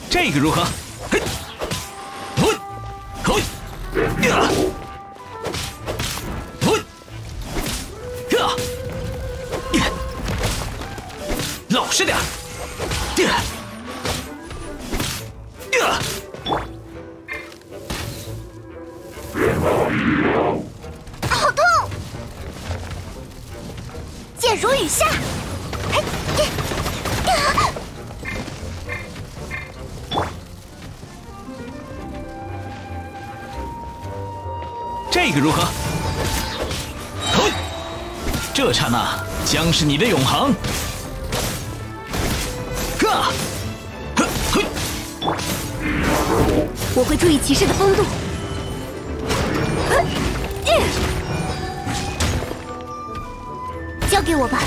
这个如何？嘿，嘿，嘿，呀，嘿，呀，老实点。呀，呀。 好痛！剑如雨下， 这个如何？嘿，这刹那将是你的永恒。哈，嘿，嘿， 我会注意骑士的风度。 交给我吧。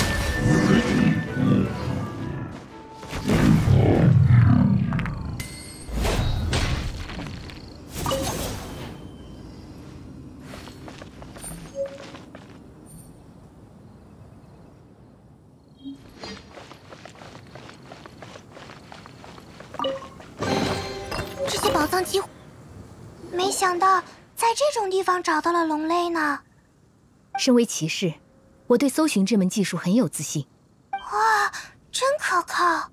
这些宝藏几乎……没想到在这种地方找到了龙类呢。 身为骑士。 我对搜寻这门技术很有自信。 哇，真可靠！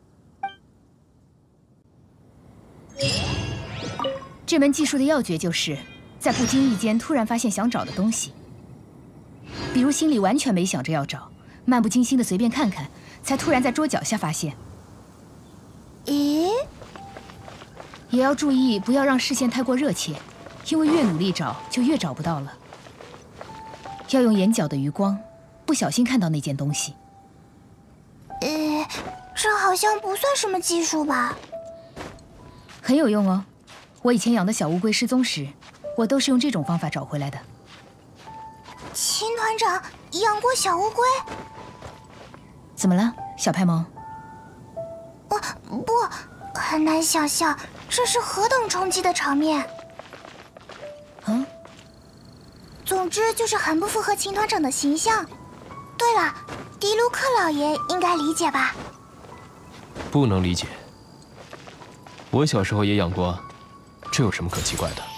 这门技术的要诀就是在不经意间突然发现想找的东西，比如心里完全没想着要找，漫不经心的随便看看，才突然在桌脚下发现。 咦？ 也要注意不要让视线太过热切，因为越努力找就越找不到了。要用眼角的余光。 不小心看到那件东西， 这好像不算什么技术吧？ 很有用哦。我以前养的小乌龟失踪时，我都是用这种方法找回来的。 秦团长养过小乌龟？ 怎么了，小派蒙？ 不，很难想象这是何等冲击的场面。 嗯。 总之就是很不符合秦团长的形象。 对了，迪卢克老爷应该理解吧？ 不能理解。我小时候也养过，这有什么可奇怪的？